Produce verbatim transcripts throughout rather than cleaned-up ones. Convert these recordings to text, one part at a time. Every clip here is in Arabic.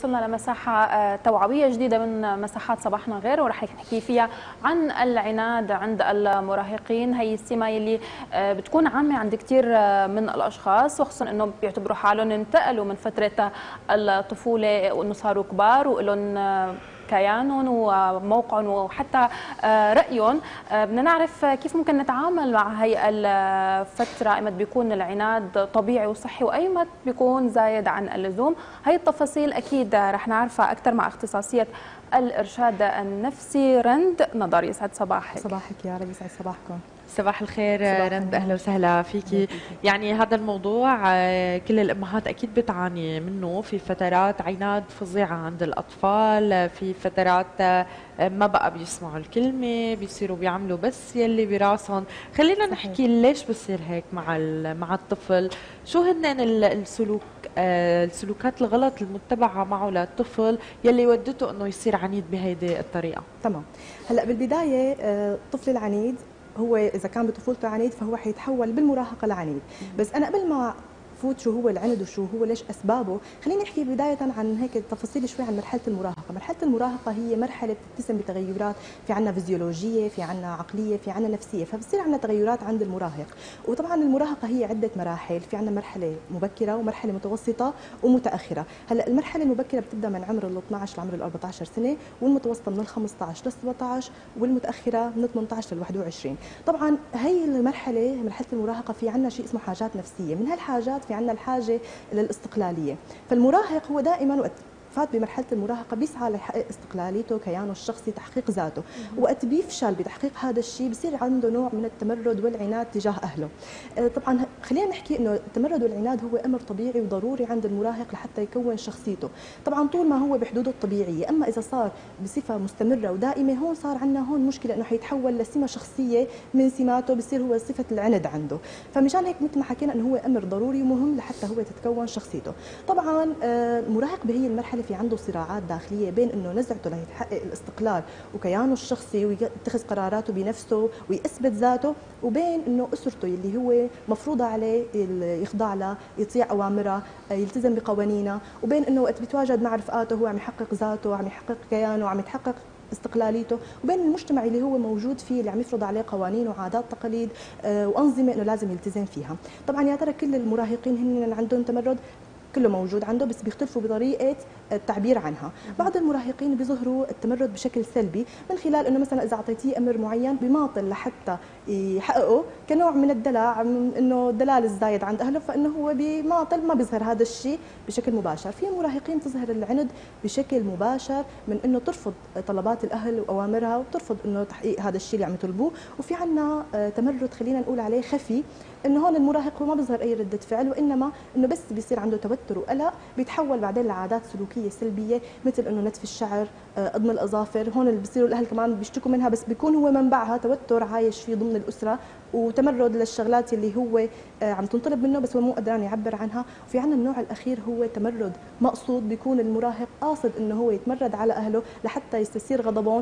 وصلنا لمساحة توعوية جديدة من مساحات صباحنا غير، ورح نحكي فيها عن العناد عند المراهقين. هي السمة يلي بتكون عامة عند كثير من الأشخاص، وخصوصا أنه بيعتبروا حالهم انتقلوا من فترة الطفولة وأنه صاروا كبار وإلهم كيانهم وموقعهم وحتى رأيهم. بدنا نعرف كيف ممكن نتعامل مع هي الفترة، ايمت بيكون العناد طبيعي وصحي وايمت بيكون زايد عن اللزوم. هي التفاصيل اكيد رح نعرفها اكثر مع اختصاصية الارشاد النفسي رند نضر. يسعد صباحك. صباحك يا رب، يسعد صباحكم. صباح الخير رند، اهلا وسهلا فيكي. يعني هذا الموضوع كل الامهات اكيد بتعاني منه، في فترات عناد فظيعه عند الاطفال، في فترات ما بقى بيسمعوا الكلمه، بيصيروا بيعملوا بس يلي براسهم. خلينا نحكي ليش بصير هيك مع مع الطفل، شو هن السلوك السلوكات الغلط المتبعه معه للطفل يلي ودته انه يصير عنيد بهيدي الطريقه. تمام. هلا بالبدايه الطفل العنيد هو اذا كان بطفولته عنيد فهو حيتحول بالمراهقه لعنيد. بس انا قبل ما فوت شو هو العند وشو هو ليش اسبابه، خليني احكي بدايه عن هيك تفاصيل شوي عن مرحله المراهقه. مرحله المراهقه هي مرحله بتتسم بتغيرات، في عنا فيزيولوجيه، في عنا عقليه، في عنا نفسيه، فبصير عنا تغيرات عند المراهق. وطبعا المراهقه هي عده مراحل، في عنا مرحله مبكره ومرحله متوسطه ومتاخره. هلا المرحله المبكره بتبدا من عمر ال اثني عشر لعمر ال أربعة عشر سنه، والمتوسطه من ال خمسة عشر لل سبعة عشر، والمتاخره من ثمانية عشر لل واحد وعشرين. طبعا هي المرحله مرحله المراهقه في عنا شيء اسمه حاجات نفسيه، من هالحاجات في عنا الحاجه للاستقلاليه. فالمراهق هو دائما وقت فات بمرحله المراهقه بيسعى ليحقق استقلاليته، كيانه الشخصي، تحقيق ذاته. وقت بيفشل بتحقيق هذا الشيء بصير عنده نوع من التمرد والعناد تجاه اهله. طبعا خلينا نحكي انه التمرد والعناد هو امر طبيعي وضروري عند المراهق لحتى يكون شخصيته، طبعا طول ما هو بحدوده الطبيعيه. اما اذا صار بصفه مستمره ودائمه، هون صار عندنا هون مشكله، انه حيتحول لسمه شخصيه من سماته، بصير هو صفه العند عنده. فمشان هيك مثل ما حكينا انه هو امر ضروري ومهم لحتى هو تتكون شخصيته. طبعا المراهق بهي المرحله في عنده صراعات داخليه بين انه نزعته ليحقق الاستقلال وكيانه الشخصي ويتخذ قراراته بنفسه ويثبت ذاته، وبين انه اسرته اللي هو مفروضه عليه يخضع لها، يطيع اوامرها، يلتزم بقوانينها، وبين انه وقت بيتواجد مع رفقاته هو عم يحقق ذاته، عم يحقق كيانه، عم يتحقق استقلاليته، وبين المجتمع اللي هو موجود فيه اللي عم يفرض عليه قوانين وعادات تقاليد وانظمه انه لازم يلتزم فيها. طبعا يا ترى كل المراهقين هن عندهم تمرد؟ كله موجود عنده، بس بيختلفوا بطريقه التعبير عنها. بعض المراهقين بيظهروا التمرد بشكل سلبي من خلال انه مثلا اذا اعطيتيه امر معين بيماطل لحتى يحققه كنوع من الدلع، انه الدلال الزايد عند اهله، فانه هو بيماطل، ما بيظهر هذا الشيء بشكل مباشر. في مراهقين تظهر العند بشكل مباشر من انه ترفض طلبات الاهل واوامرها، وترفض انه تحقيق هذا الشيء اللي عم يطلبوه. وفي عندنا تمرد خلينا نقول عليه خفي، انه هون المراهق هو ما بيظهر اي رده فعل، وانما انه بس بيصير عنده توتر وقلق، بيتحول بعدين لعادات سلوكيه سلبيه مثل انه نتف الشعر، قضم الاظافر. هون اللي بيصيروا الاهل كمان بيشتكوا منها، بس بيكون هو منبعها توتر عايش فيه ضمن الاسره، وتمرد للشغلات اللي هو عم تنطلب منه بس هو مو قدران يعبر عنها. وفي عندنا النوع الاخير هو تمرد مقصود، بيكون المراهق قاصد انه هو يتمرد على اهله لحتى يستثير غضبهم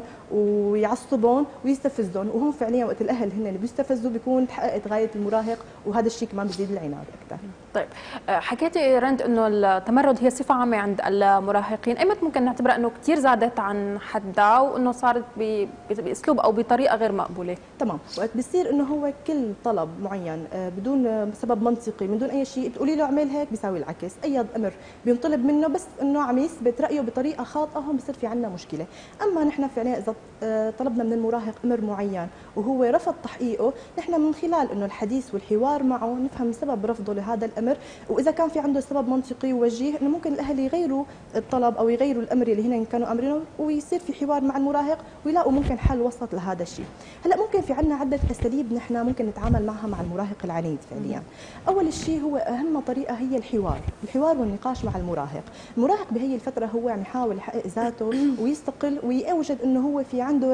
ويعصبهم ويستفزهم، وهم فعليا وقت الاهل هن اللي بيستفزوا بيكون تحققت غايه المراهق، وهذا الشيء كمان بيزيد العناد اكثر. طيب حكيتي رند انه التمرد هي صفه عامه عند المراهقين، ايمت ممكن نعتبرها انه كثير زادت عن حدها وانه صارت باسلوب او بطريقه غير مقبوله؟ تمام. وقت بيصير انه هو كل طلب معين بدون سبب منطقي، من دون اي شيء تقولي له اعمل هيك بيساوي العكس، اي امر بينطلب منه بس انه عم يثبت رايه بطريقه خاطئه، هون بصير في عندنا مشكله. اما نحن فعليا اذا طلبنا من المراهق امر معين وهو رفض تحقيقه، نحن من خلال انه الحديث والحوار معه نفهم سبب رفضه لهذا الامر، واذا كان في عنده سبب منطقي ووجيه انه ممكن الاهل يغيروا الطلب او يغيروا الامر اللي هن كانوا امرينه، ويصير في حوار مع المراهق ويلاقوا ممكن حل وسط لهذا الشيء. هلا ممكن في عندنا عده اساليب نحن ممكن نتعامل معها مع المراهق العنيد فعليا. اول شيء هو اهم طريقه هي الحوار، الحوار والنقاش مع المراهق. المراهق بهي الفتره هو عم يحاول يحقق ذاته ويستقل ويوجد انه هو في عنده راي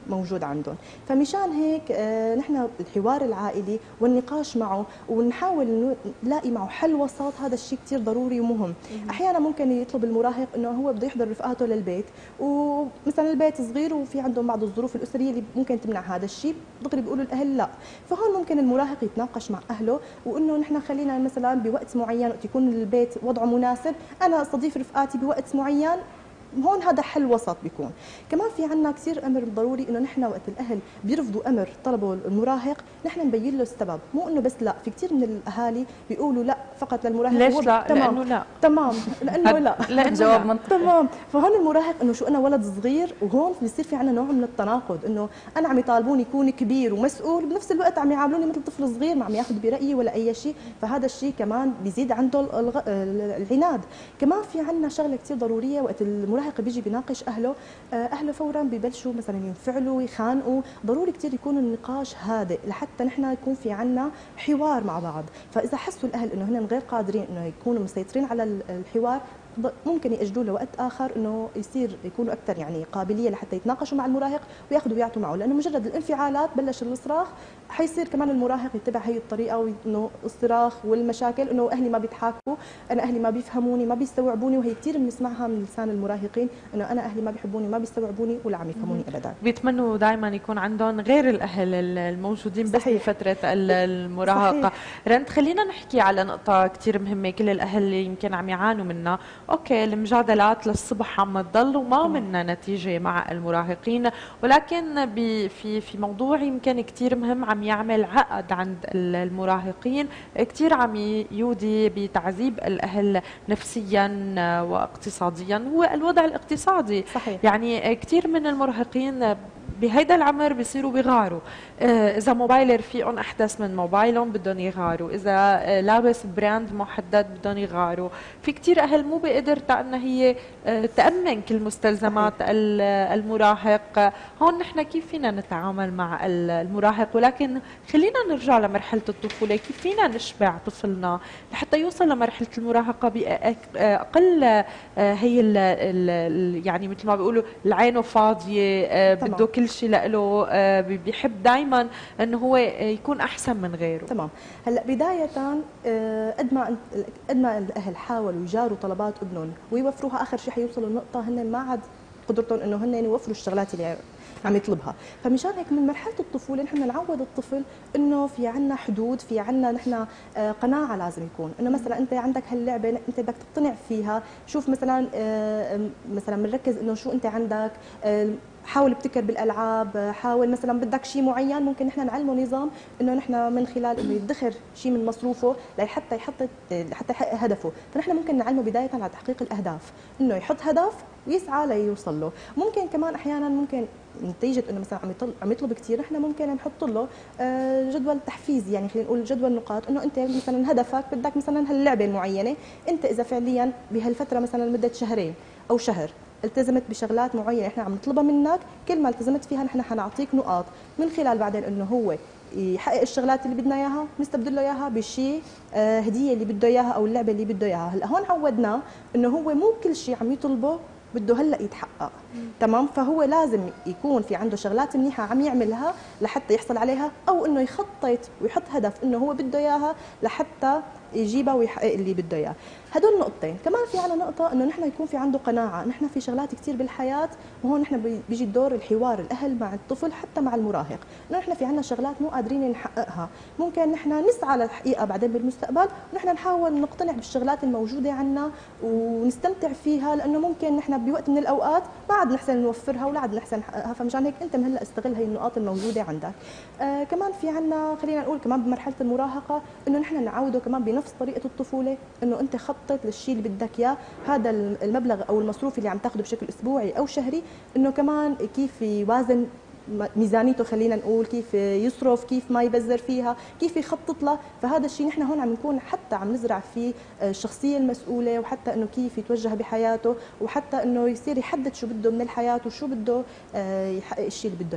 موجود عندهم. فمشان هيك آه نحن الحوار العائلي والنقاش معه ونحاول نلاقي معه حل وسط، هذا الشيء كثير ضروري ومهم. احيانا ممكن يطلب المراهق انه هو بده يحضر رفقاته للبيت، ومثلا البيت صغير وفي عندهم بعض الظروف الاسريه اللي ممكن تمنع هذا الشيء، دغري بيقولوا الاهل لا. فهون ممكن المراهق يتناقش مع اهله وانه نحن خلينا مثلا بوقت معين وقت يكون البيت وضعه مناسب انا استضيف رفقاتي بوقت معين. هون هذا حل وسط بيكون. كمان في عندنا كثير امر ضروري انه نحن وقت الاهل بيرفضوا امر طلبه المراهق نحن نبين له السبب، مو انه بس لا. في كثير من الاهالي بيقولوا لا فقط للمراهق. ليش لا؟ تمام. لانه لا تمام لانه لا لانه جواب منطقي. تمام. فهون المراهق انه شو انا ولد صغير، وهون بيصير في عندنا نوع من التناقض، انه انا عم يطالبوني يكون كبير ومسؤول بنفس الوقت عم يعاملوني مثل طفل صغير ما عم ياخذ برايي ولا اي شيء. فهذا الشيء كمان بيزيد عنده الغ... العناد. كمان في عندنا شغله كثير ضروريه وقت المراهق بيجي بيناقش اهله، اهله فورا ببلشوا مثلا ينفعلوا يخانقوا. ضروري كثير يكون النقاش هادئ لحتى نحن يكون في عندنا حوار مع بعض. فاذا حسوا الاهل انه هن غير قادرين انه يكونوا مسيطرين على الحوار ممكن ياجلوه لوقت اخر انه يصير يكونوا اكثر يعني قابليه لحتى يتناقشوا مع المراهق وياخذوا ويعطوا معه. لانه مجرد الانفعالات بلش الصراخ حيصير كمان المراهق يتبع هي الطريقه، وانه الصراخ والمشاكل انه اهلي ما بيضحكوا، انا اهلي ما بيفهموني ما بيستوعبوني. وهي كثير بنسمعها من لسان المراهقين انه انا اهلي ما بيحبوني ما بيستوعبوني ولا عم يفهموني ابدا. بيتمنوا دائما يكون عندهم غير الاهل الموجودين بس بفتره المراهقه. صحيح. رند خلينا نحكي على نقطه كثير مهمه كل الاهل اللي يمكن عم يعانوا منها. اوكي المجادلات للصبح عم تضل وما منها نتيجه مع المراهقين، ولكن في في موضوع يمكن كثير مهم عم يعمل عقد عند المراهقين، كثير عم يودي بتعذيب الاهل نفسيا واقتصاديا، هو الوضع الاقتصادي. صحيح. يعني كثير من المراهقين بهيدا العمر بيصيروا بيغاروا، اذا موبايل رفيقهم احدث من موبايلهم بدهم يغاروا، اذا لابس براند محدد بدهم يغاروا. في كثير اهل مو بقدرتها ان هي تامن كل مستلزمات المراهق. هون نحن كيف فينا نتعامل مع المراهق؟ ولكن خلينا نرجع لمرحله الطفوله، كيف فينا نشبع طفلنا لحتى يوصل لمرحله المراهقه باقل هي ال ال يعني مثل ما بيقولوا العين فاضيه، بده كل شيء له، بيحب دائما انه هو يكون احسن من غيره. تمام. هلا بدايه قد ما قد ما الاهل حاولوا يجاروا طلبات ابنهم ويوفروها، اخر شيء حيوصلوا لنقطه هن ما عاد قدرتهم انه هن يوفروا الشغلات اللي عم يطلبها. فمشان هيك من مرحله الطفوله نحن نعود الطفل انه في عنا حدود، في عنا نحن قناعه لازم يكون انه مثلا انت عندك هاللعبه انت بدك تقتنع فيها. شوف مثلا مثلا بنركز انه شو انت عندك، حاول ابتكر بالالعاب، حاول مثلا بدك شيء معين ممكن نحن نعلمه نظام انه نحن من خلال انه يدخر شيء من مصروفه لحتى يحط حتى يحقق هدفه. فنحن ممكن نعلمه بدايه على تحقيق الاهداف، انه يحط هدف ويسعى ليوصل له. ممكن كمان احيانا ممكن نتيجه انه مثلا عم يطلب عم يطلب كثير نحن ممكن نحط له جدول تحفيز، يعني خلينا نقول جدول نقاط، انه انت مثلا هدفك بدك مثلا هاللعبه المعينه، انت اذا فعليا بهالفتره مثلا لمده شهرين او شهر التزمت بشغلات معينه احنا عم نطلبها منك، كل ما التزمت فيها نحن حنعطيك نقاط، من خلال بعدين انه هو يحقق الشغلات اللي بدنا اياها نستبدل له اياها بشيء هديه اللي بده اياها او اللعبه اللي بده اياها. هلا هون عودناه انه هو مو كل شيء عم يطلبه بده هلا يتحقق. تمام. فهو لازم يكون في عنده شغلات منيحه عم يعملها لحتى يحصل عليها، او انه يخطط ويحط هدف انه هو بده اياها لحتى يجيبها ويحقق اللي بده اياه. هدول نقطتين. كمان في عنا نقطه انه نحن يكون في عنده قناعه، نحن في شغلات كثير بالحياه، وهون نحن بيجي دور الحوار الاهل مع الطفل حتى مع المراهق، انه نحن في عنا شغلات مو قادرين نحققها، ممكن نحن نسعى لتحقيقها بعدين بالمستقبل، ونحن نحاول نقتنع بالشغلات الموجوده عنا ونستمتع فيها، لانه ممكن نحن بوقت من الاوقات ما عاد نحسن نوفرها ولا عاد نحسن نحققها. فمشان هيك انت من هلا استغل هي النقاط الموجوده عندك. آه كمان في عنا خلينا نقول كمان بمرحله المراهقه انه نحن نعوده كمان بنفس طريقه الطفوله، انه انت خطط للشيء اللي بدك اياه، هذا المبلغ او المصروف اللي عم تاخذه بشكل اسبوعي او شهري، انه كمان كيف يوازن ميزانيته، خلينا نقول كيف يصرف، كيف ما يبذر فيها، كيف يخطط له. فهذا الشيء نحن هون عم نكون حتى عم نزرع فيه الشخصيه المسؤوله، وحتى انه كيف يتوجه بحياته، وحتى انه يصير يحدد شو بده من الحياه وشو بده يحقق الشيء اللي بده اياه.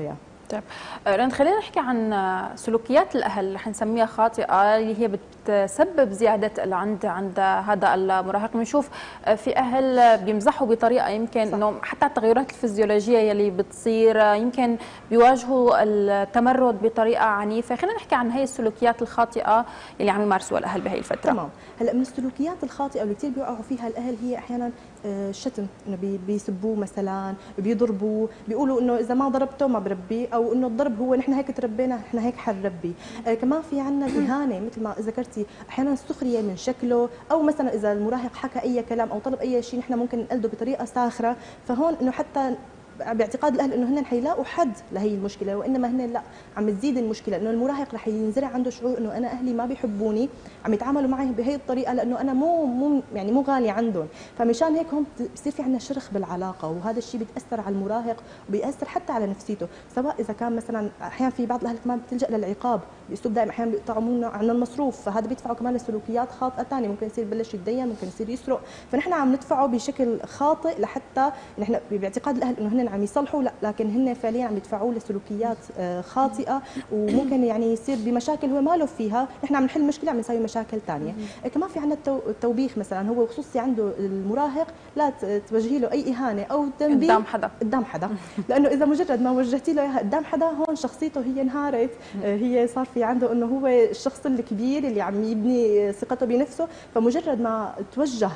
طيب رند، خلينا نحكي عن سلوكيات الاهل اللي حنسميها خاطئه، اللي هي بتسبب زياده العند عند هذا المراهق. بنشوف في اهل بيمزحوا بطريقه يمكن انه حتى التغيرات الفيزيولوجيه يلي بتصير يمكن بيواجهوا التمرد بطريقه عنيفه. خلينا نحكي عن هي السلوكيات الخاطئه اللي عم يمارسوها الاهل بهي الفتره. تمام. هلا من السلوكيات الخاطئه اللي كثير بيوقعوا فيها الاهل هي احيانا الشتم، انه بيسبوه مثلا، بيضربوه، بيقولوا انه اذا ما ضربته ما بربيه، او انه الضرب هو نحن هيك تربينا، نحن هيك حنربي. آه كمان في عندنا الاهانه مثل ما ذكرتي، احيانا السخريه من شكله، او مثلا اذا المراهق حكى اي كلام او طلب اي شيء نحن ممكن نقلده بطريقه ساخره، فهون انه حتى باعتقاد الاهل انه هن حيلاقوا حد لهي المشكله، وانما هن لا، عم تزيد المشكله، انه المراهق رح ينزرع عنده شعور انه انا اهلي ما بيحبوني، عم يتعاملوا معي بهي الطريقه لانه انا مو مو يعني مو غالي عندهم، فمشان هيك هون بصير في عندنا شرخ بالعلاقه، وهذا الشيء بيتاثر على المراهق وبيأثر حتى على نفسيته، سواء اذا كان مثلا احيانا في بعض الاهل كمان بتلجا للعقاب باسلوب دائم، احيانا بيقطعوا منه عن المصروف، فهذا بيدفعه كمان لسلوكيات خاطئه ثانيه، ممكن يصير يبلش يتدين، ممكن يصير يسرق، فنحن عم ندفعه بشكل خاطئ لحتى نحن باعتقاد الاهل انه هن عم يصلحوا، لا لكن هن فعليا عم يدفعوه لسلوكيات خاطئه، وممكن يعني يصير بمشاكل هو ما له فيها، نحن عم نحل مشكله عم نسوي مشاكل ثانيه. كمان في عندنا التوبيخ مثلا، هو خصوصي عنده المراهق لا توجهي له اي اهانه او تنبيه قدام حدا قدام حدا، لانه اذا مجرد ما وجهتي له اياها قدام حدا هون شخصيته هي انهارت، هي صار في عنده انه هو الشخص الكبير اللي عم يبني ثقته بنفسه، فمجرد ما توجه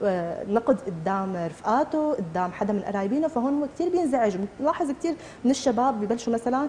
نقد قدام رفقاته، قدام حدا من قرايبينه، فهون هو كثير بينزعج. بنلاحظ كثير من الشباب ببلشوا مثلا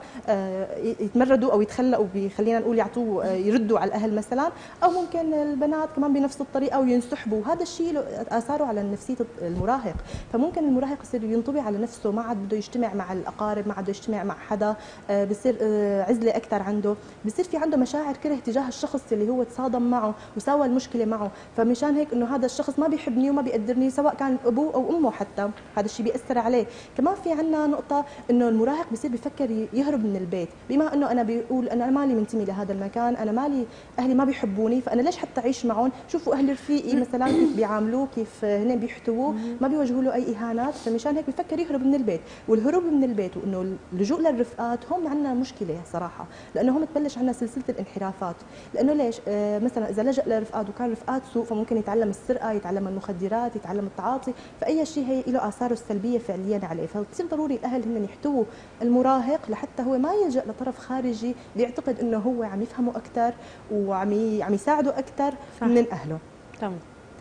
يتمردوا او يتخلقوا، خلينا نقول يعطوه يردوا على الاهل مثلا، او ممكن البنات كمان بنفس الطريقه وينسحبوا، وهذا الشيء له اثاره على نفسيه المراهق، فممكن المراهق يصير ينطبع على نفسه، ما عاد بده يجتمع مع الاقارب، ما عاد بده يجتمع مع حدا، بصير عزله اكثر عنده، بصير في عنده مشاعر كره تجاه الشخص اللي هو تصادم معه وساوى المشكله معه، فمشان هيك انه هذا الشخص ما بيحبني وما بيقدرني، سواء كان ابوه او امه حتى، هذا الشيء بيأثر عليه. كمان في عندنا نقطه انه المراهق بصير بيفكر يهرب من البيت، بما انه انا بيقول انا مالي منتمي لهذا المكان، انا مالي اهلي ما بيحبوني، فانا ليش حتى اعيش معهم؟ شوفوا اهل رفيقي مثلا كيف بيعاملوه، كيف هن بيحتووه، ما بيوجهوا له اي اهانات، فمشان هيك بيفكر يهرب من البيت. والهروب من البيت وانه اللجوء للرفقات هم عندنا مشكله صراحه، لانه هم تبلش عندنا سلسله الانحرافات، لانه ليش؟ آه مثلا اذا لجأ لرفقات وكان رفقات سوء، فممكن يتعلم السرقه، يتعلم المخدرات، يتعلم التعاطي، فاي شيء هي له اثاره السلبيه فعليا عليه، فكثير ضروري الاهل هن يحتووا المراهق لحتى هو ما يلجأ لطرف خارجي بيعتقد انه هو عم يفهمه اكثر وعم عم يساعده اكثر من اهله. تمام.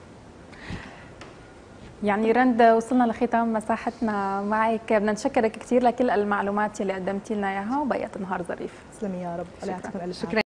يعني رند، وصلنا لختام مساحتنا معك، بدنا نشكرك كثير لكل المعلومات اللي قدمتي لنا اياها، وبقيت نهار ظريف. تسلمي يا رب. شكرا.